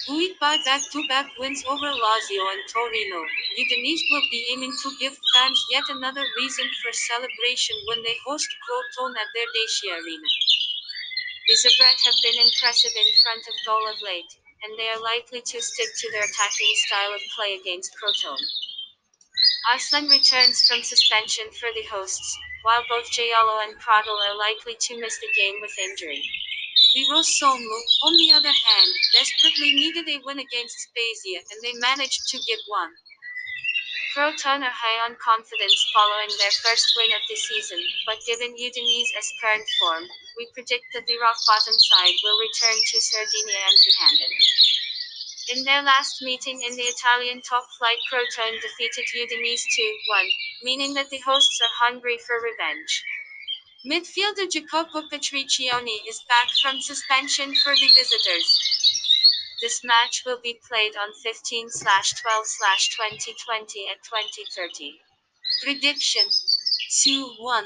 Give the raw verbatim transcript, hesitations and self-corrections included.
Buoyed by back-to-back wins over Lazio and Torino, Udinese will be aiming to give fans yet another reason for celebration when they host Crotone at their Dacia Arena. The Zabret have been impressive in front of goal of late, and they are likely to stick to their attacking style of play against Crotone. Arslan returns from suspension for the hosts, while both Giallo and Pradal are likely to miss the game with injury. The Rossoneri, on the other hand, desperately needed a win against Spezia, and they managed to get one. Crotone are high on confidence following their first win of the season, but given Udinese's current form, we predict that the rock-bottom side will return to Sardinia empty-handed. In their last meeting in the Italian top-flight, Crotone defeated Udinese two one, meaning that the hosts are hungry for revenge. Midfielder Jacopo Petriccioni is back from suspension for the visitors. This match will be played on fifteen twelve twenty twenty at twenty thirty. Prediction: two one.